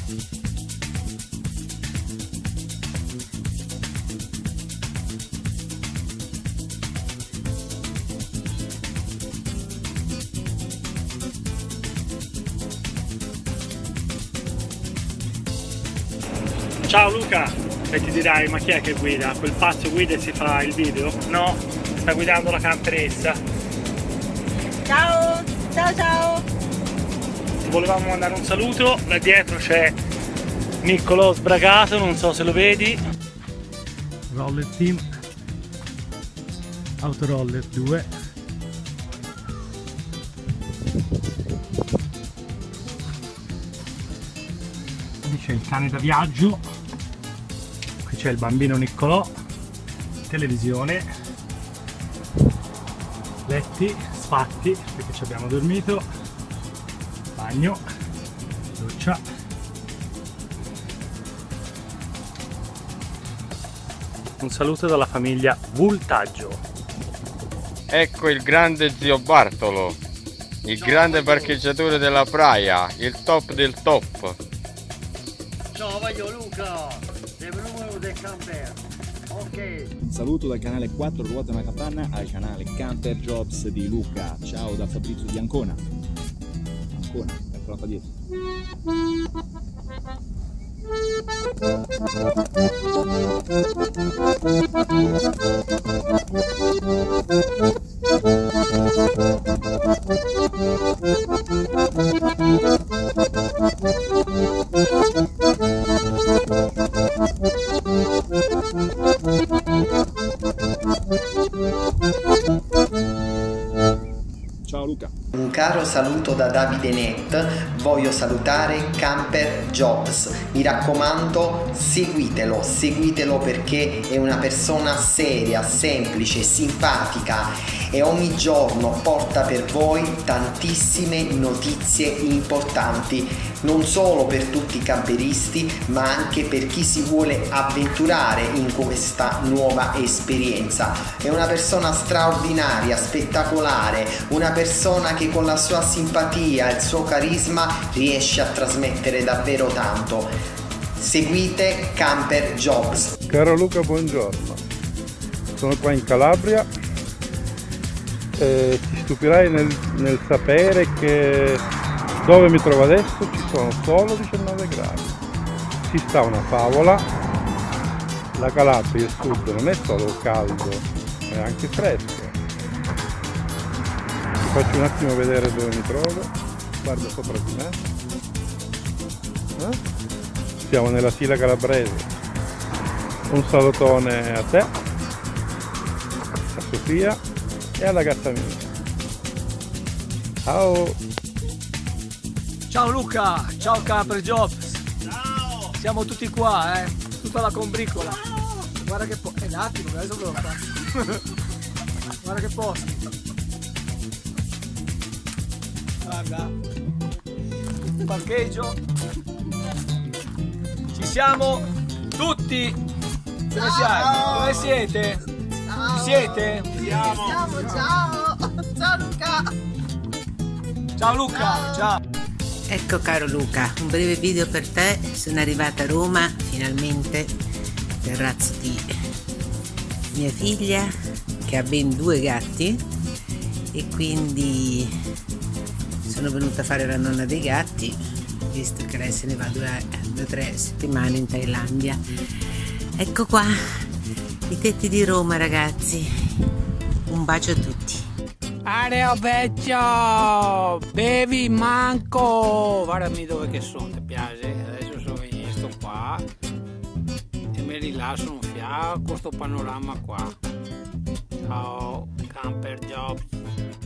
Ciao Luca, e ti dirai, ma chi è che guida? Quel pazzo guida e si fa il video? No, sta guidando la camperessa. Ciao, ciao ciao. Ti volevamo mandare un saluto, là dietro c'è Niccolò sbragato, non so se lo vedi. Roller Team, Autoroller 2. Lì c'è il cane da viaggio, qui c'è il bambino Niccolò, televisione, letti sfatti perché ci abbiamo dormito, bagno, doccia. Un saluto dalla famiglia Vultaggio. Ecco il grande zio Bartolo, il grande parcheggiatore della praia, il top del top. Ciao, voglio Luca, del numero del camper. Ok. Un saluto dal canale 4 Ruote una Capanna al canale Camper Jobs di Luca. Ciao da Fabrizio di Ancona. Ancona, eccola qua dietro. Ciao Luca. Un caro saluto da Davide Net, voglio salutare Camper Jobs, mi raccomando seguitelo perché è una persona seria, semplice, simpatica e ogni giorno porta per voi tantissime notizie importanti, non solo per tutti i camperisti ma anche per chi si vuole avventurare in questa nuova esperienza. È una persona straordinaria, spettacolare, una persona che con la sua simpatia e il suo carisma riesce a trasmettere davvero tanto. Seguite Camper Jobs. Caro Luca, buongiorno. Sono qua in Calabria e ti stupirai nel sapere che dove mi trovo adesso ci sono solo 19 gradi. Ci sta una favola. La Calabria, il sud, non è solo caldo, è anche fresco. Faccio un attimo vedere dove mi trovo. Guarda sopra di me. Siamo nella Sila Calabrese. Un salutone a te, a Sofia e alla gatta mia. Ciao. Ciao Luca, ciao Camper Jobs. Ciao. Siamo tutti qua, tutta la combricola. Ciao. Guarda che un attimo, adesso ve lo faccio. Guarda che posto. Guarda, parcheggio, ci siamo tutti. Dove siamo? Dove siete? Ciao. Ci siete? Siamo, ciao. Ciao Luca. Ciao Luca, ciao. Ecco caro Luca, un breve video per te. Sono arrivata a Roma finalmente, terrazzo di mia figlia che ha ben 2 gatti e quindi sono venuta a fare la nonna dei gatti, visto che lei se ne va 2 o 3 settimane in Thailandia. Ecco qua i tetti di Roma, ragazzi. Un bacio a tutti. Areo vecchio, bevi manco. Guardami dove che sono, ti piace? Adesso sto qua e mi rilasso un fiato con questo panorama qua. Ciao Camper Jobs.